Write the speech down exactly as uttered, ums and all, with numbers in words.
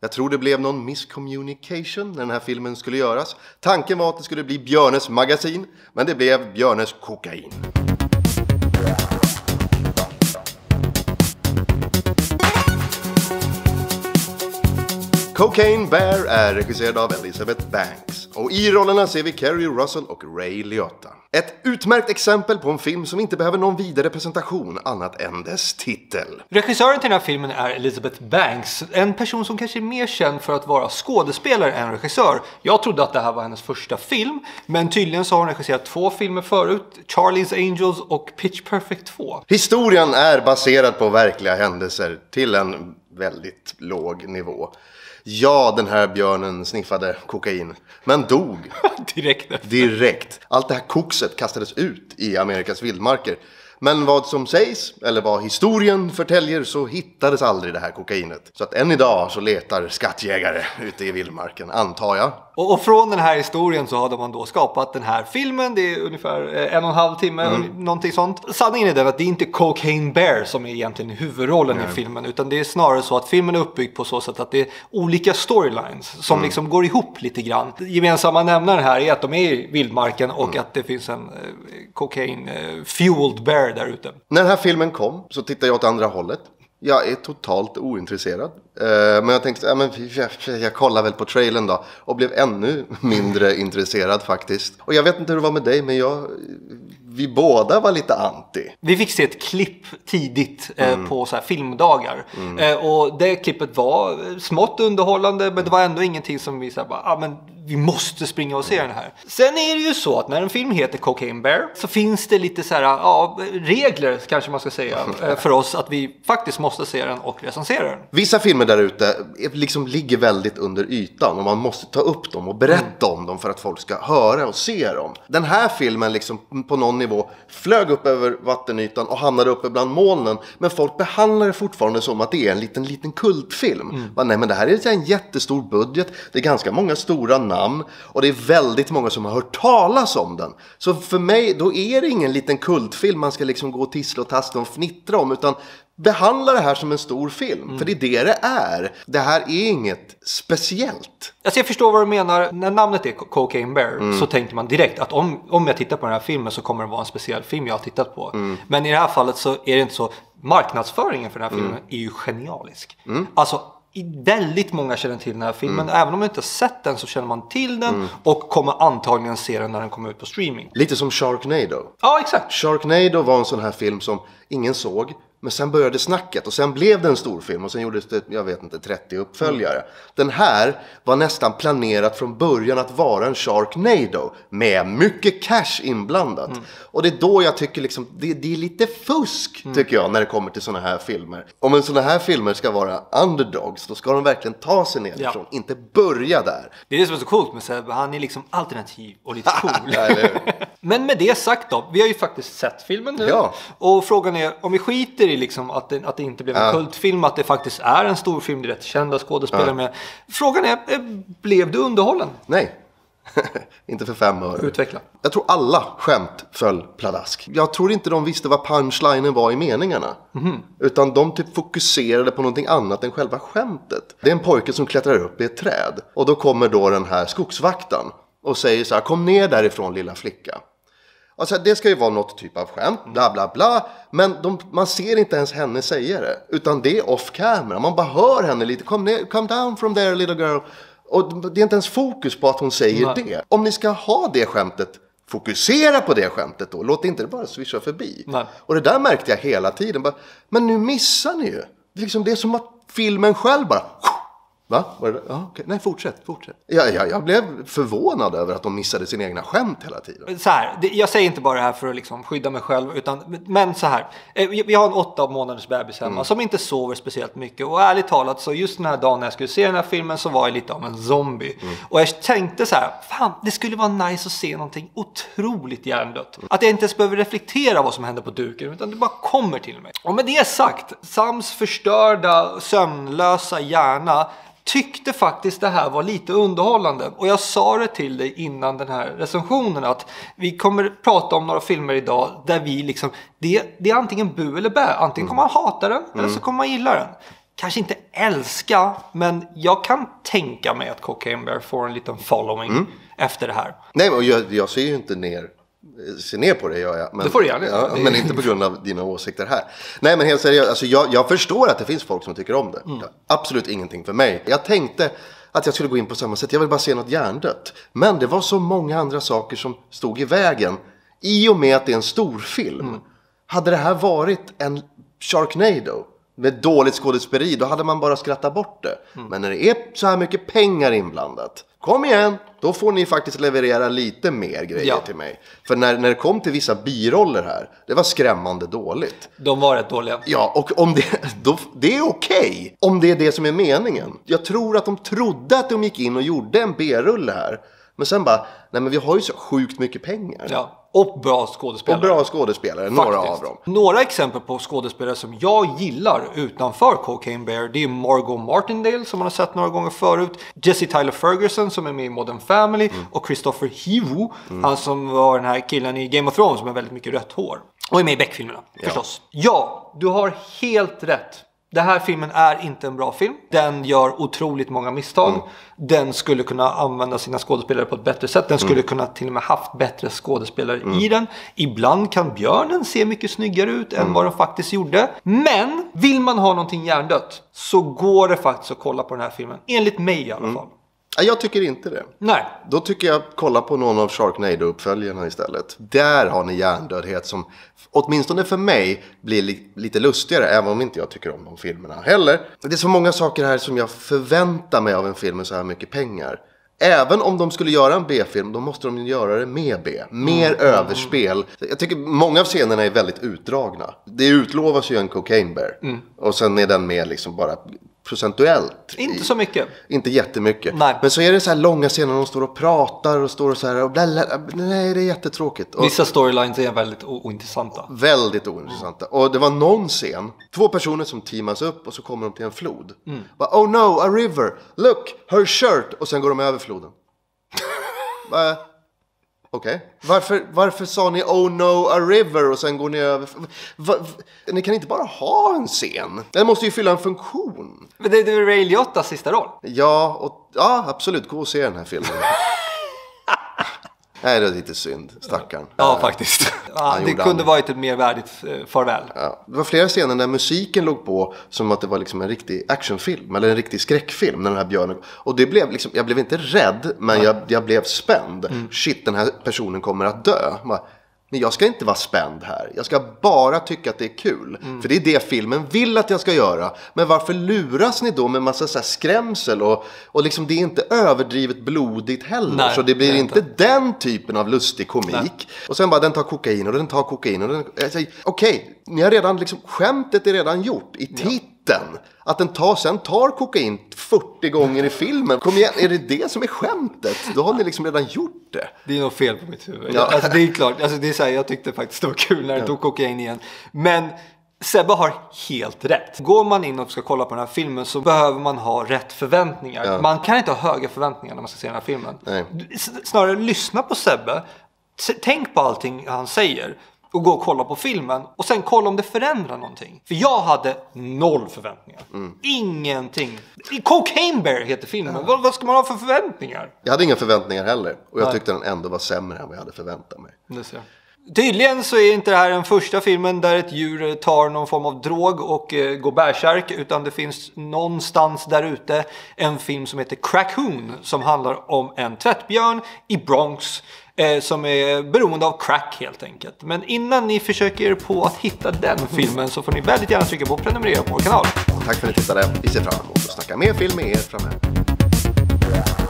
Jag tror det blev någon miscommunication när den här filmen skulle göras. Tanken var att det skulle bli Björnes magasin, men det blev Björnes kokain. Cocaine Bear är regisserad av Elizabeth Banks. Och i rollerna ser vi Kerry Russell och Ray Liotta. Ett utmärkt exempel på en film som inte behöver någon vidare presentation annat än dess titel. Regissören till den här filmen är Elizabeth Banks. En person som kanske är mer känd för att vara skådespelare än regissör. Jag trodde att det här var hennes första film. Men tydligen så har hon regisserat två filmer förut. Charlie's Angels och Pitch Perfect två. Historien är baserad på verkliga händelser till en väldigt låg nivå. Ja, den här björnen sniffade kokain, men dog. Direkt efter. Direkt. Allt det här kokset kastades ut i Amerikas vildmarker. Men vad som sägs, eller vad historien förtäljer, så hittades aldrig det här kokainet. Så att än idag så letar skattjägare ute i vildmarken, antar jag. Och, och från den här historien så hade man då skapat den här filmen. Det är ungefär en och en halv timme, mm. någonting sånt. Sanningen är den att det är inte Cocaine Bear som är egentligen huvudrollen mm. i filmen. Utan det är snarare så att filmen är uppbyggd på så sätt att det är olika storylines som mm. liksom går ihop lite grann. Gemensamma nämnaren här är att de är i vildmarken och mm. att det finns en eh, cocaine-fueled bear där ute. När den här filmen kom så tittade jag åt andra hållet. Jag är totalt ointresserad. Uh, men jag tänkte, ja, men jag, jag kollar väl på trailern då. Och blev ännu mindre intresserad faktiskt. Och jag vet inte hur det var med dig, men jag... Vi båda var lite anti. Vi fick se ett klipp tidigt eh, mm. på så här filmdagar. Mm. Eh, och det klippet var smått underhållande, men det var ändå ingenting som vi så här, bara, ah, men vi måste springa och se den här. Sen är det ju så att när en film heter Cocaine Bear så finns det lite så här, ja, regler kanske man ska säga eh, för oss att vi faktiskt måste se den och recensera den. Vissa filmer där ute liksom ligger väldigt under ytan och man måste ta upp dem och berätta mm. om dem för att folk ska höra och se dem. Den här filmen liksom på någon nivå flög upp över vattenytan och hamnade uppe bland molnen, men folk behandlar det fortfarande som att det är en liten liten kultfilm. Mm. Men nej, men det här är en jättestor budget, det är ganska många stora namn och det är väldigt många som har hört talas om den. Så för mig, då är det ingen liten kultfilm man ska liksom gå och tissla och tasta och fnittra om, utan behandla det här som en stor film. Mm. För det är det det är. Det här är inget speciellt. Alltså jag förstår vad du menar. När namnet är Cocaine Bear mm. så tänker man direkt att om, om jag tittar på den här filmen så kommer det vara en speciell film jag har tittat på. Mm. Men i det här fallet så är det inte så. Marknadsföringen för den här filmen mm. är ju genialisk. Mm. Alltså väldigt många känner till den här filmen. Mm. Även om man inte har sett den så känner man till den mm. och kommer antagligen se den när den kommer ut på streaming. Lite som Sharknado. Ja, exakt. Sharknado var en sån här film som ingen såg. Men sen började snacket och sen blev det en stor film och sen gjordes det, jag vet inte, trettio uppföljare. Mm. Den här var nästan planerat från början att vara en Sharknado med mycket cash inblandat. Mm. Och det är då jag tycker liksom, det, det är lite fusk mm. tycker jag när det kommer till såna här filmer. Om en såna här filmer ska vara underdogs, då ska de verkligen ta sig nerifrån, ja. Inte börja där. Det är det som är så coolt med Seb, han är liksom alternativ och lite cool. Ja, men med det sagt då, vi har ju faktiskt sett filmen nu. Ja. Och frågan är, om vi skiter i liksom att, det, att det inte blev en ja. kultfilm, att det faktiskt är en stor film, det är rätt kända skådespelare ja. med. Frågan är, blev du underhållen? Nej, inte för fem öre. Utveckla. Jag tror alla skämt föll pladask. Jag tror inte de visste vad punchlinen var i meningarna. Mm. Utan de typ fokuserade på någonting annat än själva skämtet. Det är en pojke som klättrar upp i ett träd. Och då kommer då den här skogsvakten och säger så här, kom ner därifrån lilla flicka. Alltså det ska ju vara något typ av skämt, bla bla bla. Men de, man ser inte ens henne säga det. Utan det är off camera. Man bara hör henne lite, come, ner, come down from there little girl. Och det är inte ens fokus på att hon säger Nej. det. Om ni ska ha det skämtet, fokusera på det skämtet då. Låt inte det bara swisha förbi. Nej. Och det där märkte jag hela tiden. Bara, men nu missar ni ju. Liksom det är som att filmen själv bara... Va? Var det? Ja, okay. Nej, fortsätt, fortsätt. Ja, ja, jag blev förvånad över att de missade sina egna skämt hela tiden. Så här, det, jag säger inte bara det här för att liksom skydda mig själv, utan, men så här. Vi, vi har en åtta månaders bebis hemma mm. som inte sover speciellt mycket. Och ärligt talat, så just den här dagen när jag skulle se den här filmen så var jag lite av en zombie. Mm. Och jag tänkte så här, fan, det skulle vara nice att se någonting otroligt hjärndött. Mm. Att jag inte ens behöver reflektera vad som händer på duken, utan det bara kommer till mig. Och med det sagt, Sams förstörda, sömnlösa hjärna tyckte faktiskt det här var lite underhållande. Och jag sa det till dig innan den här recensionen att vi kommer prata om några filmer idag där vi liksom, det, det är antingen bu eller bä. Antingen kommer man hata den mm. eller så kommer man gilla den. kanske inte älska, men jag kan tänka mig att Cocaine Bear får en liten following mm. efter det här. Nej, och jag, jag ser ju inte ner ser ner på det, gör jag. Men, det får du gärna. Ja, men inte på grund av dina åsikter här. Nej, men helt seriöst, alltså jag, jag förstår att det finns folk som tycker om det. Mm. Absolut ingenting för mig. Jag tänkte att jag skulle gå in på samma sätt. Jag vill bara se något hjärndött. Men det var så många andra saker som stod i vägen. I och med att det är en stor film. Mm. Hade det här varit en Sharknado med dåligt skådespeleri, då hade man bara skrattat bort det. Mm. Men när det är så här mycket pengar inblandat, kom igen, då får ni faktiskt leverera lite mer grejer ja. till mig. För när, när det kom till vissa biroller här, det var skrämmande dåligt. De var rätt dåliga. Ja, och om det, då, det är okej. Om det är det som är meningen. Jag tror att de trodde att de gick in och gjorde en B-rulle här. Men sen bara, nej men vi har ju så sjukt mycket pengar. Ja, och bra skådespelare. Och bra skådespelare, Faktiskt. några av dem. Några exempel på skådespelare som jag gillar utanför Cocaine Bear, det är Margot Martindale som man har sett några gånger förut. Jesse Tyler Ferguson som är med i Modern Family. Mm. Och Christopher Hivju, mm. han som var den här killen i Game of Thrones som har väldigt mycket rött hår. Och är med i Beck-filmerna, ja. förstås. Ja, du har helt rätt. Den här filmen är inte en bra film. Den gör otroligt många misstag. Mm. Den skulle kunna använda sina skådespelare på ett bättre sätt. Den skulle mm. kunna till och med haft bättre skådespelare mm. i den. Ibland kan björnen se mycket snyggare ut mm. än vad den faktiskt gjorde. Men vill man ha någonting hjärndött så går det faktiskt att kolla på den här filmen. Enligt mig i alla fall. Mm. Jag tycker inte det. Nej. Då tycker jag kolla på någon av Sharknado-uppföljarna istället. Där har ni hjärndödhet som åtminstone för mig blir li- lite lustigare, även om inte jag tycker om de filmerna heller. Det är så många saker här som jag förväntar mig av en film med så här mycket pengar. Även om de skulle göra en B-film, då måste de göra det med B. Mer mm. överspel. Jag tycker många av scenerna är väldigt utdragna. Det utlovas ju en Cocaine Bear. Mm. Och sen är den med liksom bara procentuellt. Inte så mycket. Inte jättemycket. Nej. Men så är det så här långa scener de står och pratar och står och så här och bla, bla, nej, det är jättetråkigt. Och vissa storylines är väldigt ointressanta. Väldigt ointressanta. Och det var någon scen, två personer som teamas upp och så kommer de till en flod. Mm. Bara, oh no, a river. Look, her shirt. Och sen går de över floden. Bara, okej. Okay. Varför, varför sa ni oh no, a river och sen går ni över? Va, va, ni kan inte bara ha en scen. Den måste ju fylla en funktion. Men det, det är Ray Liottas sista roll. Ja, och, ja, absolut. Gå och se den här filmen. Nej, det är lite synd, stackarn. Ja, faktiskt. Ja, det kunde han. varit ett mer värdigt eh, farväl. Ja. Det var flera scener där musiken låg på som att det var liksom en riktig actionfilm eller en riktig skräckfilm när den här björnen. Och det blev liksom, jag blev inte rädd, men jag, jag blev spänd. Mm. Shit, den här personen kommer att dö. Bara, men jag ska inte vara spänd här. Jag ska bara tycka att det är kul. Mm. För det är det filmen vill att jag ska göra. Men varför luras ni då med massa så här skrämsel? Och, och liksom det är inte överdrivet blodigt heller. Nej, så det blir inte. inte den typen av lustig komik. Nej. Och sen bara den tar kokain och den tar kokain. Och den, okej, okay, ni har redan liksom, skämtet är redan gjort i titeln. Ja. Att den tar, sen tar kokain fyrtio gånger i filmen. Kom igen, är det det som är skämtet? Då har ni liksom redan gjort det. Det är nog fel på mitt huvud. Ja. Alltså, det är klart, alltså, det är så här, jag tyckte faktiskt det var kul när det ja. tog kokain igen. Men Sebbe har helt rätt. Går man in och ska kolla på den här filmen så behöver man ha rätt förväntningar. Ja. Man kan inte ha höga förväntningar när man ska se den här filmen. Nej. Snarare lyssna på Sebbe. Tänk på allting han säger. Och gå och kolla på filmen. Och sen kolla om det förändrar någonting. För jag hade noll förväntningar. Mm. Ingenting. Cocaine Bear heter filmen. Ja. Vad, vad ska man ha för förväntningar? Jag hade inga förväntningar heller. Och jag Nej. tyckte den ändå var sämre än vad jag hade förväntat mig. Det ser jag. Tydligen så är inte det här den första filmen där ett djur tar någon form av drog och eh, går bärsärk. Utan det finns någonstans där ute en film som heter Crackoon. Som handlar om en tvättbjörn i Bronx. Eh, som är beroende av crack helt enkelt. Men innan ni försöker er på att hitta den filmen så får ni väldigt gärna trycka på prenumerera på vår kanal. Tack för att ni tittade. Vi ser fram emot att snacka mer film med er framöver.